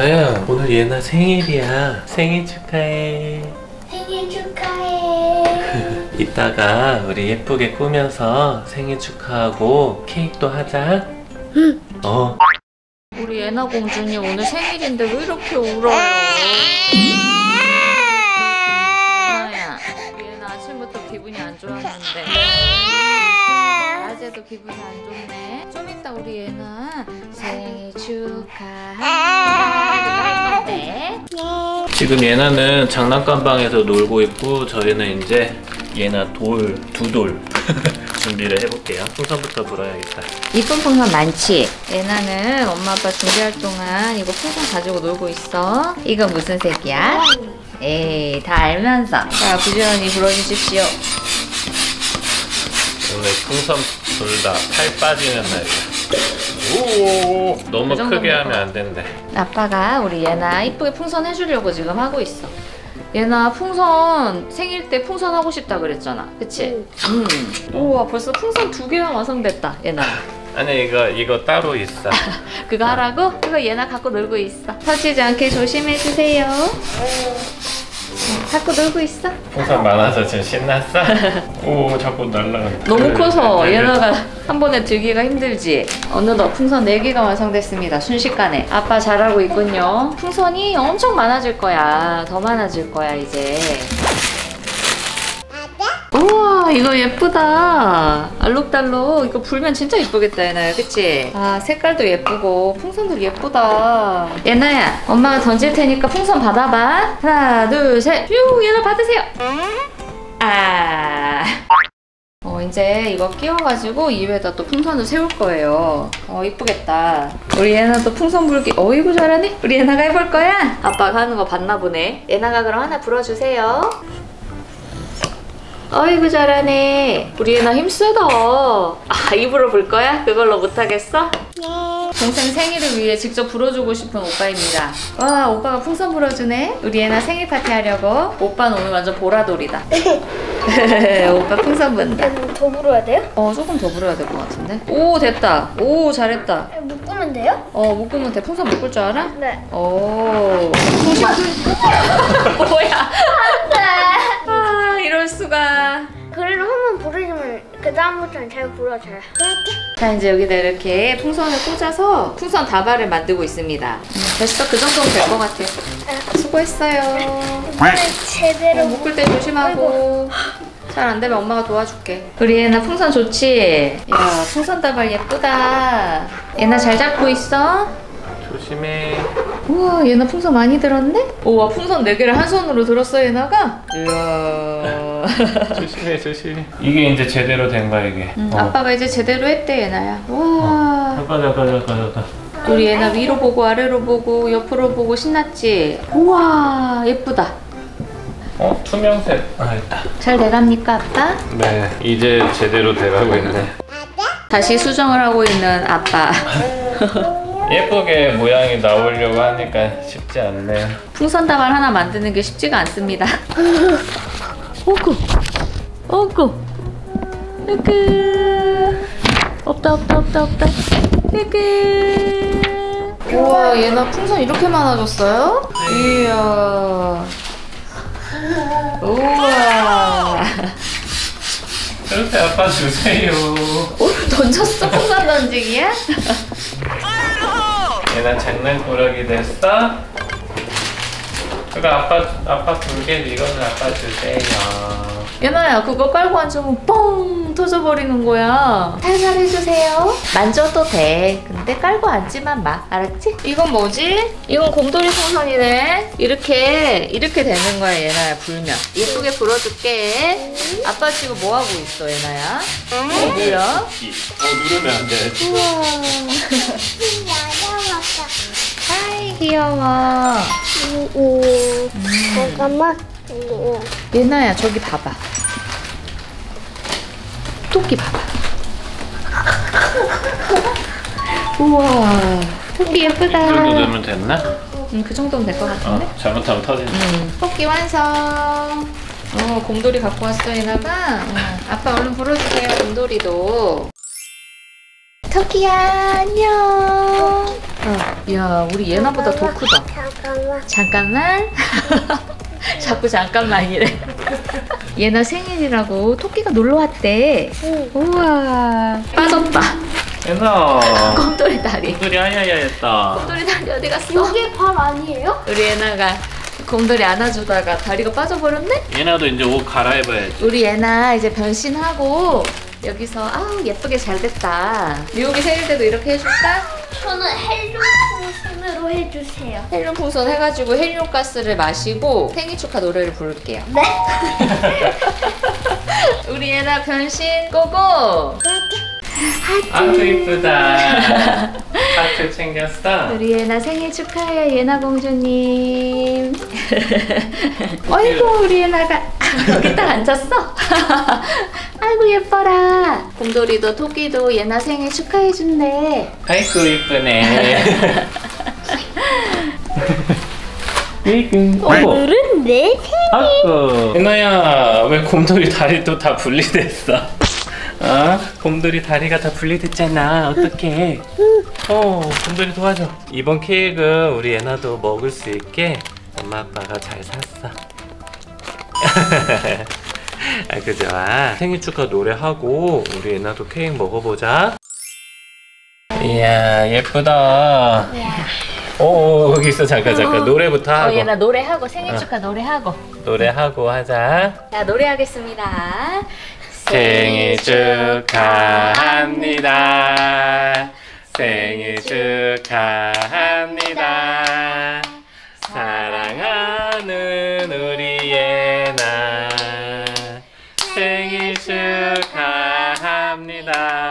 예나야, 오늘 예나 생일이야. 생일 축하해. 생일 축하해. 이따가 우리 예쁘게 꾸며서 생일 축하하고 케이크도 하자. 응. 우리 예나 공주님 오늘 생일인데 왜 이렇게 울어요? 예나야, 예나 아침부터 기분이 안 좋았는데 낮에도 기분이 안 좋네. 좀 이따 우리 예나 생일 축하할 건데. 지금 예나는 장난감방에서 놀고 있고 저희는 이제 예나 두 돌 준비를 해볼게요. 풍선부터 불어야겠다. 이쁜 풍선 많지? 예나는 엄마 아빠 준비할 동안 이거 풍선 가지고 놀고 있어. 이거 무슨 색이야? 에이, 다 알면서. 자, 부지런히 불어주십시오. 오늘 풍선 둘 다 팔 빠지는 날이야. 오, 너무 그 크게 하면 안 된대. 아빠가 우리 예나 이쁘게 풍선 해주려고 지금 하고 있어. 예나 풍선 생일 때 풍선 하고 싶다 그랬잖아, 그치? 우와, 벌써 풍선 2개가 완성됐다, 예나. 아니 이거 따로 있어. 그거 하라고? 그거 예나 갖고 놀고 있어. 터지지 않게 조심해주세요. 갖고 놀고 있어. 풍선 많아서 지금 신났어? 오, 자꾸 날라가. 너무 커서 예나가 한 번에 들기가 힘들지. 어느덧 풍선 4개가 완성됐습니다. 순식간에. 아빠 잘하고 있군요. 풍선이 엄청 많아질 거야. 더 많아질 거야 이제. 우와, 이거 예쁘다. 알록달록. 이거 불면 진짜 예쁘겠다, 예나야. 그치? 아, 색깔도 예쁘고 풍선도 예쁘다. 예나야, 엄마가 던질 테니까 풍선 받아봐. 하나, 둘, 셋. 휴, 예나 받으세요. 아. 이제 이거 끼워가지고 이 위에다 또 풍선을 세울 거예요. 이쁘겠다. 우리 예나 또 풍선 불기. 어이구, 잘하네. 우리 예나가 해볼 거야? 아빠가 하는 거 봤나 보네. 예나가 그럼 하나 불어주세요. 어이구, 잘하네. 우리 예나 힘세다. 아, 입으로 불 거야? 그걸로 못하겠어? 네. 동생 생일을 위해 직접 불어주고 싶은 오빠입니다. 와, 오빠가 풍선 불어주네? 우리 예나 생일 파티 하려고. 오빠는 오늘 완전 보라돌이다. 오빠 풍선 분다. 더 불어야 돼요? 조금 더 불어야 될 것 같은데? 오, 됐다. 오, 잘했다. 묶으면 돼요? 묶으면 돼. 풍선 묶을 줄 알아? 네. 오. 풍선. 뭐야? 아, 이럴 수가. 그래도 한 번 부르시면 그 다음부터는 잘 불어줘요. 자, 이제 여기다 이렇게 풍선을 꽂아서 풍선 다발을 만들고 있습니다. 됐어. 그 정도면 될 것 같아. 수고했어요. 제대로 묶을 때 조심하고. 잘 안 되면 엄마가 도와줄게. 우리 예나 풍선 좋지? 야, 풍선 다발 예쁘다. 예나 잘 잡고 있어? 조심해. 우와, 예나 풍선 많이 들었네? 우와, 풍선 4개를 한 손으로 들었어, 예나가? 이야. 조심해. 이게 이제 제대로 된 거야, 이게. 아빠가 이제 제대로 했대, 예나야. 우와. 잠깐. 우리 예나 위로 보고 아래로 보고 옆으로 보고 신났지? 우와, 예쁘다. 투명색. 아, 있다. 잘 돼갑니까, 아빠? 네, 이제 제대로 돼가고 있네. 다시 수정을 하고 있는 아빠. 예쁘게 모양이 나오려고 하니까 쉽지 않네요. 풍선 다발 하나 만드는 게 쉽지가 않습니다. 오구. 없다. 우와, 얘나 풍선 이렇게 많아졌어요? 이야. 우와. 이렇게 아빠 주세요. 던졌어? 풍선 던지기야? 얘는 장난꾸러기 됐어? 그거 아빠 불게 이거는 아빠 주세요. 예나야, 그거 깔고 앉으면 뻥 터져버리는 거야. 살살 해주세요. 만져도 돼. 근데 깔고 앉지만 마. 알았지? 이건 뭐지? 이건 곰돌이 풍선이네. 이렇게 되는 거야, 예나야, 불면. 예쁘게 불어줄게. 아빠 지금 뭐 하고 있어, 예나야? 뭐야? 누르면 안 돼. 우와. 아이, 귀여워. 잠깐만. 예나야, 저기 봐봐. 토끼 봐봐. 우와, 토끼 예쁘다. 이 정도 넣으면 됐나? 그 정도면 될 것 같은데? 잘못하면 터진다. 토끼 완성. 곰돌이 갖고 왔어, 예나가. 아빠 얼른 불어주세요, 곰돌이도. 토끼야, 안녕. 이야, 우리 예나보다 더 크다. 잠깐만. 잠깐만. 자꾸 잠깐만이래. 예나 생일이라고 토끼가 놀러 왔대. 응. 우와. 빠졌다. 예나. 곰돌이 다리. 곰돌이 하야야 했다. 곰돌이 다리 어디 갔어? 여기 발 아니에요? 우리 예나가 곰돌이 안아주다가 다리가 빠져버렸네? 예나도 이제 옷 갈아입어야지. 우리 예나 이제 변신하고 여기서 아우 예쁘게 잘 됐다. 미국이 생일 때도 이렇게 해줄까? 저는 헬륨 풍선으로 해주세요. 헬륨 풍선 해가지고 헬륨 가스를 마시고 생일 축하 노래를 부를게요. 네. 우리 예나 변신 고고! 아주 이쁘다. 하트 챙겼어. 우리 예나 생일 축하해요, 예나 공주님. 어이구, 우리 예나가 여기 딱 앉았어. 아이고 예뻐라. 곰돌이도 토끼도 예나 생일 축하해준대. 아이고 이쁘네. 오늘은 내 생일. 아이고. 예나야, 왜 곰돌이 다리 또 다 분리됐어? 어? 곰돌이 다리가 다 분리됐잖아. 어떡해? 곰돌이 도와줘. 이번 케이크 우리 예나도 먹을 수 있게 엄마 아빠가 잘 샀어. 아이고 좋아. 생일 축하 노래하고 우리 예나도 케이크 먹어보자. 이야 예쁘다. 오 여기 있어. 잠깐 노래부터 하고. 예나 노래하고 생일 축하 노래하고. 노래하고 하자. 자 노래하겠습니다. 생일 축하합니다. 생일 축하합니다. 사랑하는 우리 예나 생일 축하합니다.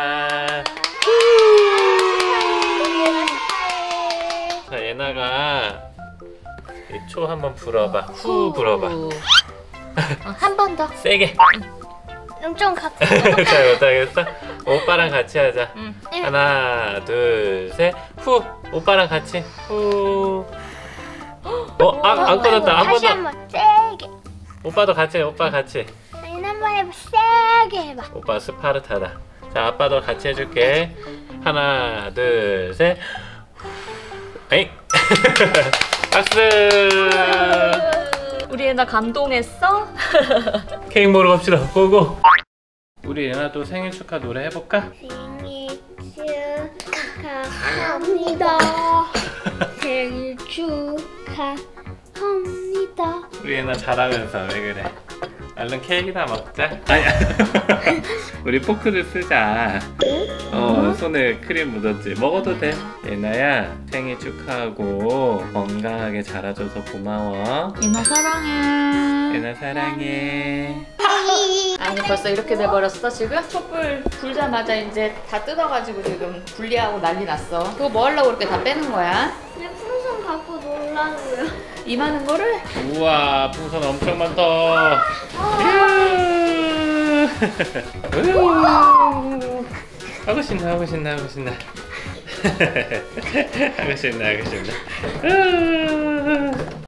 자 예나가 이 초 한번 불어봐. 후 불어봐. 한 번 더. 세게. 좀 가까이. 잘 못하겠어? 오빠랑 같이 하자. 응. 하나, 둘, 셋. 후. 오빠랑 같이. 후. 안 꺼졌다. 한 번 다시 더. 한번 세게. 오빠도 같이 해. 오빠 같이. 아니 한번 해봐. 세게 해봐. 오빠 스파르타다. 자, 아빠도 같이 해줄게. 하나, 둘, 셋. 에이. 박수. 우리 예나 감동했어? 케이크 먹으러 갑시다. 고고. 우리 예나도 생일 축하 노래 해볼까? 생일 축하합니다. 생일 축하합니다. 우리 예나 잘하면서 왜 그래? 얼른 케이크나 먹자. 아니야. 우리 포크를 쓰자. 손에 크림 묻었지. 먹어도 돼. 예나야 생일 축하하고 건강하게 자라줘서 고마워. 예나 사랑해. 예나 사랑해. 아니 벌써 이렇게 돼버렸어 지금? 촛불 불자마자 이제 다 뜯어가지고 지금 분리하고 난리 났어. 그거 뭐 하려고 이렇게 다 빼는 거야? 내 풍선 갖고 놀라고요. 이 많은 거를? 우와 풍선 엄청 많다. 하고 싶나 하고 싶나 하고 싶나 하고 싶나 하고 싶나.